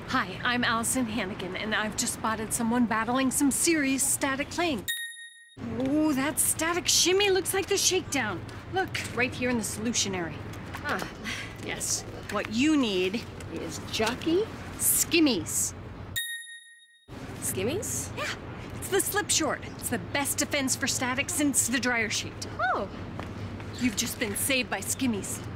Hi, I'm Alyson Hannigan, and I've just spotted someone battling some serious static cling. Oh, that static shimmy looks like the shakedown. Look, right here in the solution area. Ah, Yes, what you need is Jockey Skimmies. Skimmies? Yeah, it's the slip short. It's the best defense for static since the dryer sheet. Oh, You've just been saved by Skimmies.